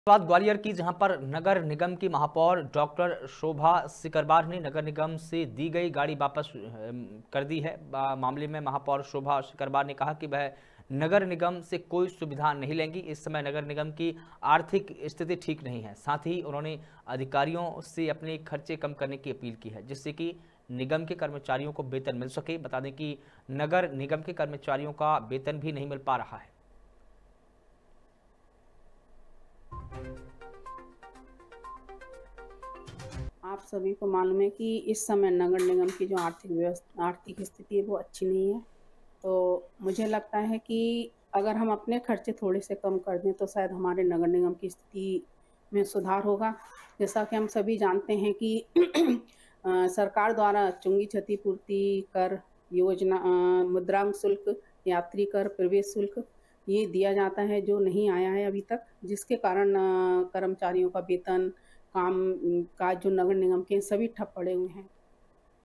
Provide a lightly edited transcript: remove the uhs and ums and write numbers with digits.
बात ग्वालियर की, जहां पर नगर निगम की महापौर डॉक्टर शोभा सिकरवार ने नगर निगम से दी गई गाड़ी वापस कर दी है। मामले में महापौर शोभा सिकरवार ने कहा कि वह नगर निगम से कोई सुविधा नहीं लेंगी। इस समय नगर निगम की आर्थिक स्थिति ठीक नहीं है। साथ ही उन्होंने अधिकारियों से अपने खर्चे कम करने की अपील की है, जिससे कि निगम के कर्मचारियों को वेतन मिल सके। बता दें कि नगर निगम के कर्मचारियों का वेतन भी नहीं मिल पा रहा है। आप सभी को मालूम है कि इस समय नगर निगम की जो आर्थिक स्थिति है वो अच्छी नहीं है। तो मुझे लगता है कि अगर हम अपने खर्चे थोड़े से कम कर दें तो शायद हमारे नगर निगम की स्थिति में सुधार होगा। जैसा कि हम सभी जानते हैं कि सरकार द्वारा चुंगी क्षतिपूर्ति कर योजना, मुद्रांक शुल्क, यात्री कर, प्रवेश शुल्क ये दिया जाता है जो नहीं आया है अभी तक, जिसके कारण कर्मचारियों का वेतन, काम काज जो नगर निगम के सभी ठप पड़े हुए हैं।